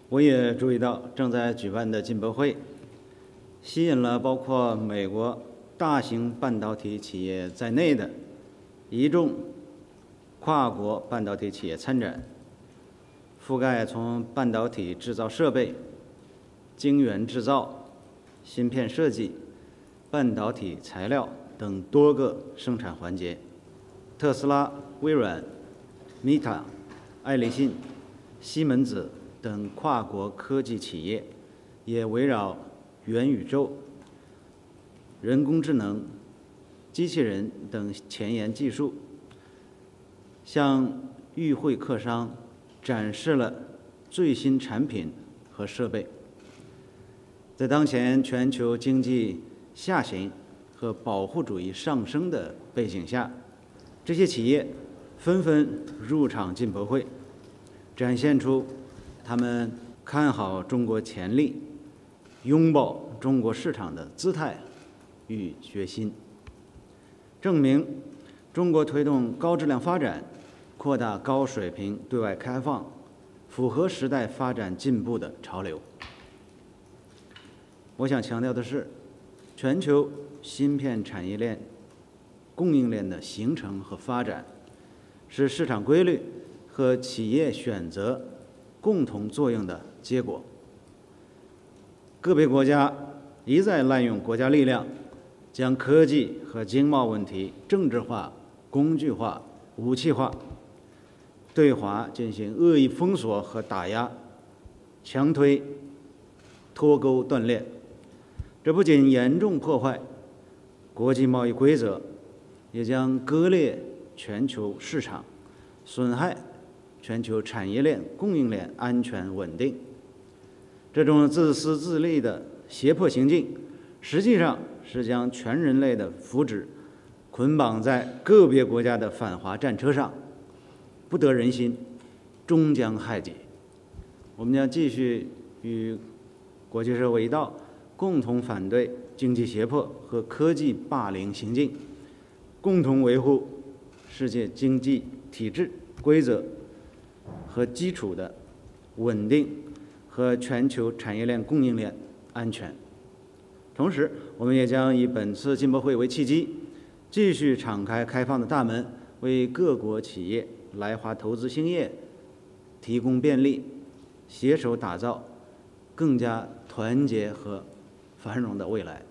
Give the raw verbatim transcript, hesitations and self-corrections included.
我也注意到，正在举办的进博会吸引了包括美国大型半导体企业在内的一众跨国半导体企业参展，覆盖从半导体制造设备、晶圆制造、芯片设计、半导体材料等多个生产环节。特斯拉、微软、Meta、爱立信、西门子等跨国科技企业也围绕元宇宙、人工智能、机器人等前沿技术，向与会客商展示了最新产品和设备。在当前全球经济下行和保护主义上升的背景下，这些企业纷纷入场进博会，展现出他们看好中国潜力、拥抱中国市场的姿态与决心，证明中国推动高质量发展、扩大高水平对外开放，符合时代发展进步的潮流。我想强调的是，全球芯片产业链、供应链的形成和发展，是市场规律和企业选择共同作用的结果。个别国家一再滥用国家力量，将科技和经贸问题政治化、工具化、武器化，对华进行恶意封锁和打压，强推脱钩断链。这不仅严重破坏国际贸易规则，也将割裂全球市场，损害全球产业链、供应链安全稳定。这种自私自利的胁迫行径，实际上是将全人类的福祉捆绑在个别国家的反华战车上，不得人心，终将害己。我们将继续与国际社会一道，共同反对经济胁迫和科技霸凌行径，共同维护世界经济体制规则和基础的稳定和全球产业链供应链安全。同时，我们也将以本次进博会为契机，继续敞开开放的大门，为各国企业来华投资兴业提供便利，携手打造更加团结和繁荣的未来。